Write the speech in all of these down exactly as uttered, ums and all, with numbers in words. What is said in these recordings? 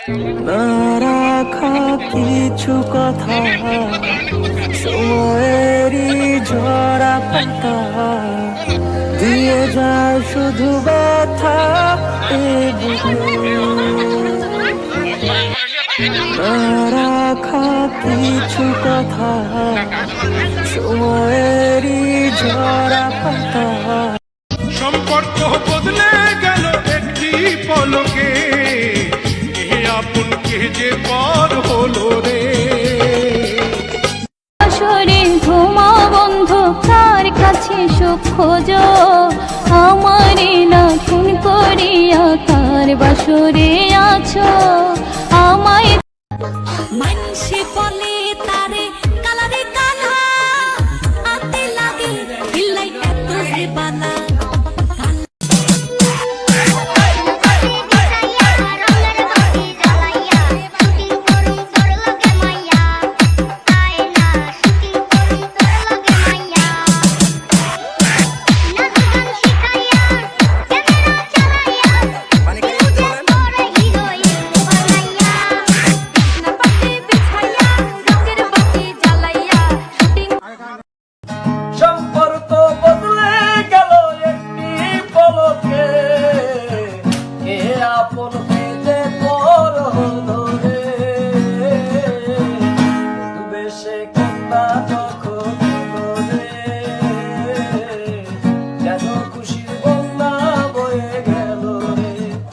না রাখা কিছু কথা সময়েরই ঝরা পাতা দিয়ে যায় শুধু ব্যথা এ বুকে। না রাখা কিছু কথা সময়েরই ঝরা পাতা। সম্পর্ক বদলে গেল একটি পলকে, কে আপন কে যে পর হলো রে। আসরে ঘুমা বন্ধু কার কাছে সুখ খোঁজো, আমারে না খুন করিয়া কার বাসরে আছো আমায়। মানসে বলে তারে কালারে কালা, আতে লাগে হিলাই এত যে বালা। সম্পর্ক বদলে গেল একটি পলকে, কে আপন পেতে পর হলো রে। বেশে কন্যা যখন হলো রে, যেন খুশির বন্যা বয়ে গেল রে।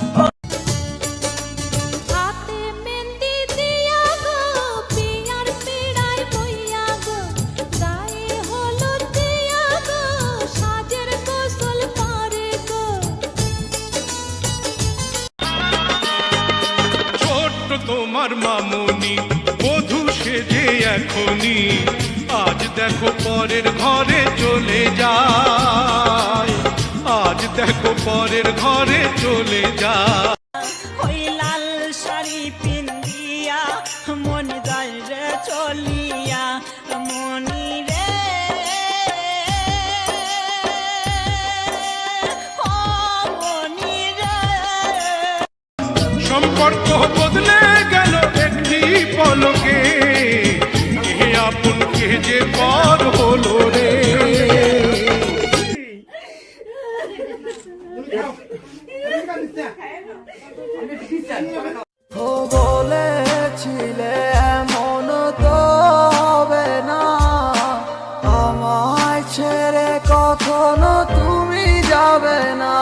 হাতে মেহেন্দি দিয়া গো পিয়ার পিড়ায় বইয়া গো, গায়ে হলুদ দিয়া গো সাজের গোসল করে গো। ছোট্ট তোমার মামুনি বধূ সেজে এখনি, আজ দেখো পরের ঘরে চলে যায়, আজ দেখো পরের ঘরে চলে যায়। ওই লাল শাড়ি পিন্দিয়া মন যায় রে চলিয়া, মনি রে ও মনি রে। সম্পর্ক বদলে গেল একটি পলকে, কে আপন কে যে পর হলো রে। ও বলেছিলে এমন তো হবে না, আমায় ছেড়ে কখনো তুমি যাবে না।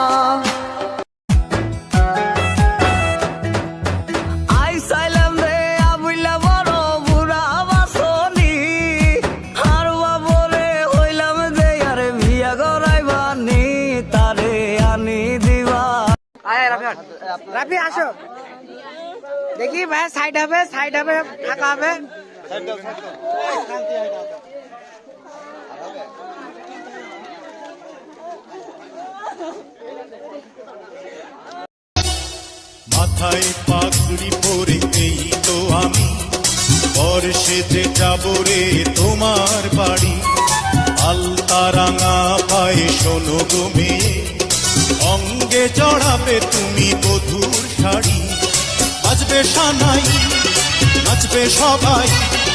আইসাইলাম রে আবুলা বড় বুড়া বাসনি, আর বাবরে হইলাম দে আর বিয়া গরাইবানি, তারে আনি দিবা। আয় রাফি, রাফি আসো দেখি ভাই, সাইড হবে সাইড হবে ফাঁকা হবে। মাথায় পাগড়ি পরে এই তো আমি পর সেজে যাব রে তোমার বাড়ি। আলতা রাঙা পায়ে শোনো গো মেয়ে, অঙ্গে জড়াবে তুমি বধূর শাড়ি। বাজবে সানাই নাচবে সবাই,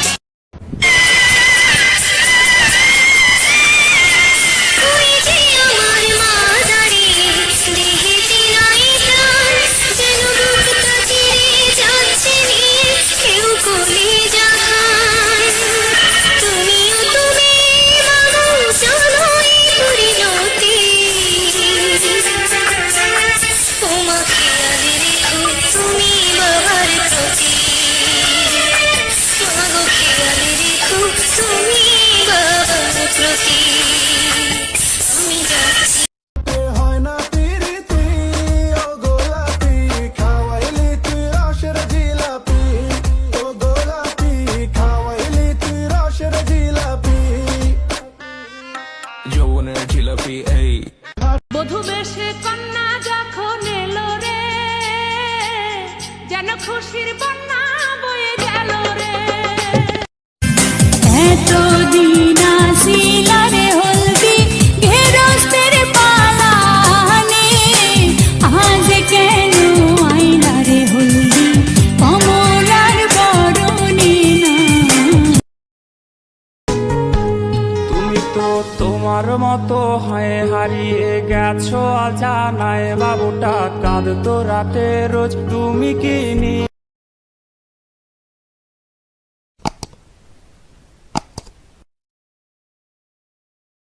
বধূ বেশে কন্যা যখন এলো রে, যেন খুশির বন্যা বয়ে গেল রে। এতদিন আসিলা রে হলদি ঘেরস্তের পালানে, আজ কেন আইলা রে হলদি তোমার মতো হয় হারিয়ে গেছো অজানায় বাবুটা কাঁদতো রাতে রোজ তুমি কি নি